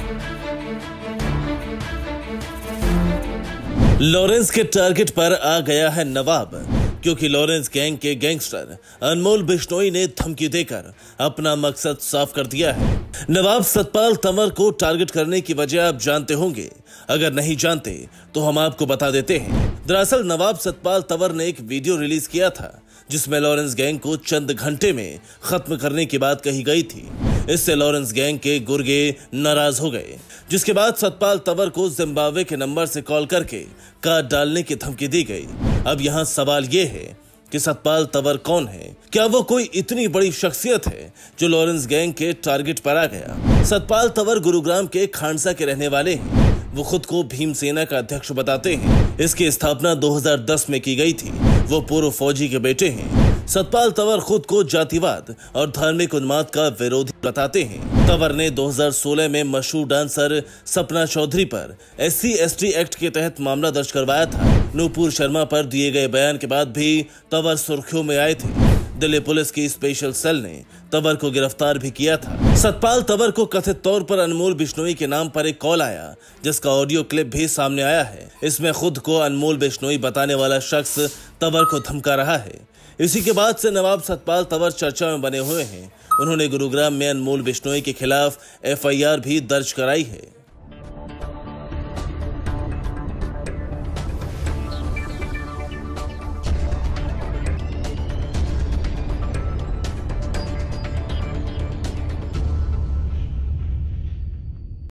Lawrence के target पर आ गया है नवाब, क्योंकि लॉरेंस गैंग के गैंगस्टर अनमोल बिश्नोई ने धमकी देकर अपना मकसद साफ कर दिया है। नवाब सतपाल तंवर को टारगेट करने की वजह आप जानते होंगे, अगर नहीं जानते तो हम आपको बता देते हैं। दरअसल नवाब सतपाल तंवर ने एक वीडियो रिलीज किया था जिसमें लॉरेंस गैंग को चंद घंटे में खत्म करने की बात कही गई थी। इससे लॉरेंस गैंग के गुर्गे नाराज हो गए, जिसके बाद सतपाल तंवर को जिम्बाब्वे के नंबर से कॉल करके काट डालने की धमकी दी गई। अब यहाँ सवाल ये है कि सतपाल तंवर कौन है? क्या वो कोई इतनी बड़ी शख्सियत है जो लॉरेंस गैंग के टारगेट पर आ गया? सतपाल तंवर गुरुग्राम के खांडसा के रहने वाले हैं। वो खुद को भीमसेना का अध्यक्ष बताते हैं। इसकी स्थापना 2010 में की गई थी। वो पूर्व फौजी के बेटे हैं। सतपाल तंवर खुद को जातिवाद और धार्मिक उन्माद का विरोधी बताते हैं। तंवर ने 2016 में मशहूर डांसर सपना चौधरी पर SC/ST एक्ट के तहत मामला दर्ज करवाया था। नूपुर शर्मा पर दिए गए बयान के बाद भी तंवर सुर्खियों में आए थे। दिल्ली पुलिस की स्पेशल सेल ने तंवर को गिरफ्तार भी किया था। सतपाल तंवर को कथित तौर पर अनमोल बिश्नोई के नाम पर एक कॉल आया, जिसका ऑडियो क्लिप भी सामने आया है। इसमें खुद को अनमोल बिश्नोई बताने वाला शख्स तंवर को धमका रहा है। इसी के बाद से नवाब सतपाल तंवर चर्चा में बने हुए हैं। उन्होंने गुरुग्राम में अनमोल बिश्नोई के खिलाफ FIR भी दर्ज कराई है।